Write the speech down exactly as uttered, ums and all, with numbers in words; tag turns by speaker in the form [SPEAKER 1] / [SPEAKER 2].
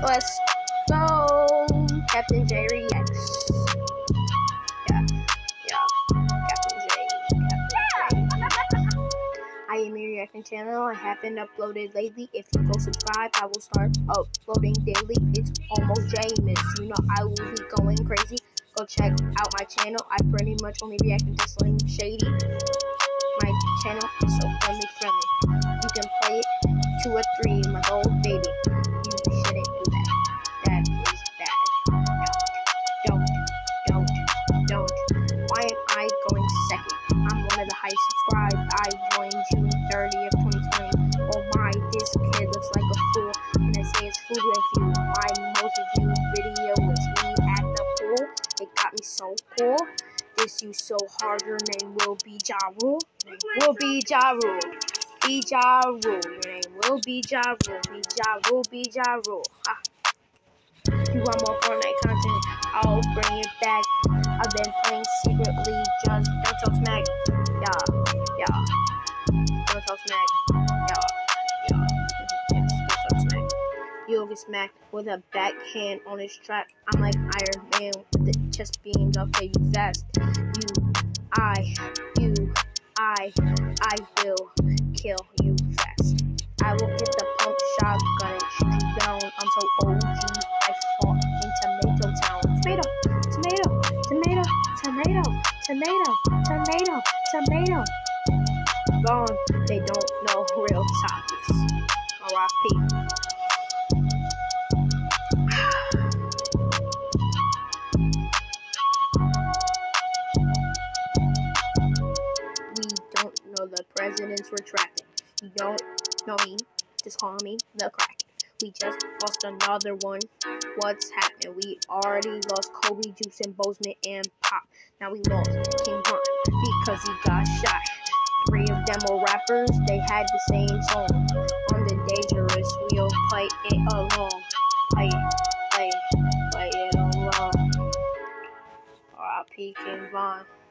[SPEAKER 1] Let's go, Captain J Reacts. Yeah, yeah, Captain J. Captain J. I am a reacting channel. I haven't uploaded lately. If you go subscribe, I will start uploading daily. It's almost Jameis. You know I will be going crazy. Go check out my channel. I pretty much only reacting to Slim Shady. My channel is so friendly, friendly. You can play it two or three, my old baby. You shouldn't do that. That is bad. Don't, don't, don't, don't. Why am I going second? I'm one of the highest subscribed. I joined June thirtieth, twenty twenty. Oh my, this kid looks like a fool. And I say it's food review. My most reviewed video was me at the pool. It got me so cool. This you so hard, your name will be Ja Rule. Will be Ja Rule. Be Ja Rule. Your name will be Ja Rule. Be Ja Rule. Be Ja Rule. Ha. You want more Fortnite content? I'll bring it back. I've been playing secretly. Just don't talk smack. Yeah, yeah. Don't talk smack. Yeah, yeah. Yes, don't talk smack. You'll get smacked with a backhand on his trap. I'm like Iron Man with the chest beams. Okay, you fast. You, I, you, I, I will kill you fast. I will hit the pump shotgun and shoot you down. I'm so O G. I fought in Tomato Town. Tomato, tomato, tomato, tomato, tomato, tomato, tomato. Gone. They don't know real topics. R I P We don't know the presidents we're tracking. You don't know me, just call me the Kraken. We just lost another one. What's happening? We already lost Kobe, Juice, and Bozeman, and Pop. Now we lost King Hunt because he got shot. Three of them were rappers. They had the same song. On the Dangerous, we'll play it along. Play it, play it, play it along. R I P King Von.